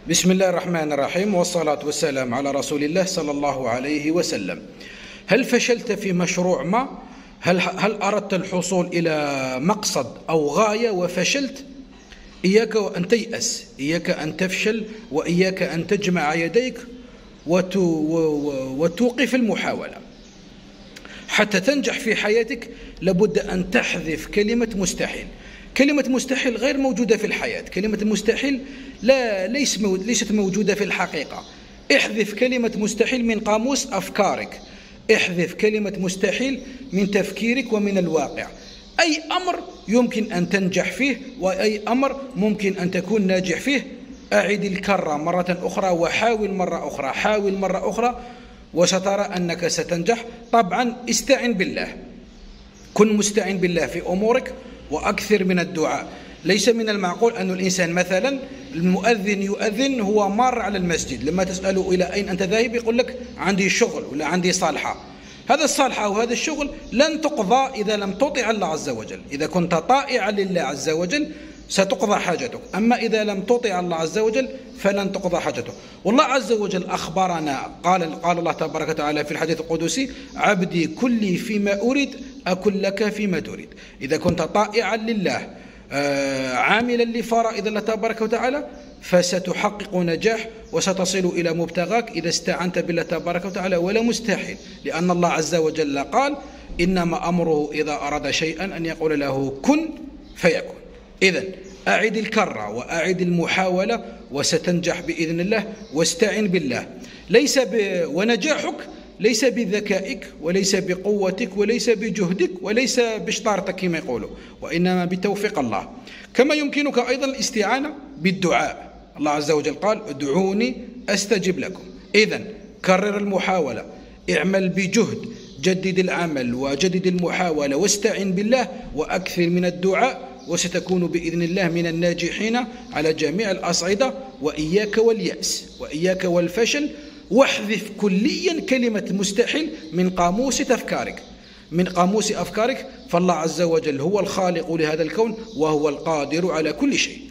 بسم الله الرحمن الرحيم، والصلاة والسلام على رسول الله صلى الله عليه وسلم. هل فشلت في مشروع ما؟ هل أردت الحصول إلى مقصد أو غاية وفشلت؟ إياك أن تيأس، إياك أن تفشل، وإياك أن تجمع يديك وتوقف المحاولة. حتى تنجح في حياتك لابد أن تحذف كلمة مستحيل. كلمة مستحيل غير موجودة في الحياة، كلمة مستحيل ليست موجودة في الحقيقة. احذف كلمة مستحيل من قاموس أفكارك، احذف كلمة مستحيل من تفكيرك ومن الواقع. أي أمر يمكن أن تنجح فيه، وأي أمر ممكن أن تكون ناجح فيه. أعد الكرة مرة أخرى وحاول مرة أخرى، حاول مرة أخرى وسترى أنك ستنجح. طبعا استعن بالله، كن مستعن بالله في أمورك وأكثر من الدعاء. ليس من المعقول أن الإنسان مثلا المؤذن يؤذن هو مار على المسجد، لما تسأله إلى أين أنت ذاهب يقول لك عندي شغل ولا عندي صالحة. هذا الصالحة أو هذا الشغل لن تقضى إذا لم تطيع الله عز وجل. إذا كنت طائعا لله عز وجل ستقضى حاجتك، أما إذا لم تطيع الله عز وجل فلن تقضى حاجتك. والله عز وجل أخبرنا، قال الله تبارك وتعالى في الحديث القدسي: عبدي كلي فيما أريد أكن لك فيما تريد. إذا كنت طائعا لله عاملا لفرائض الله تبارك وتعالى فستحقق نجاح وستصل إلى مبتغاك إذا استعنت بالله تبارك وتعالى، ولا مستحيل، لأن الله عز وجل قال: إنما أمره إذا أراد شيئا أن يقول له كن فيكون. إذن أعد الكرة وأعد المحاولة وستنجح بإذن الله، واستعن بالله. ونجاحك ليس بذكائك وليس بقوتك وليس بجهدك وليس بشطارتك كما يقولوا، وإنما بتوفيق الله. كما يمكنك أيضا الاستعانة بالدعاء. الله عز وجل قال: ادعوني أستجب لكم. إذن كرر المحاولة، اعمل بجهد، جدد العمل وجدد المحاولة، واستعن بالله وأكثر من الدعاء، وستكون بإذن الله من الناجحين على جميع الأصعدة. وإياك واليأس وإياك والفشل، واحذف كليا كلمة مستحيل من قاموس أفكارك، فالله عز وجل هو الخالق لهذا الكون وهو القادر على كل شيء.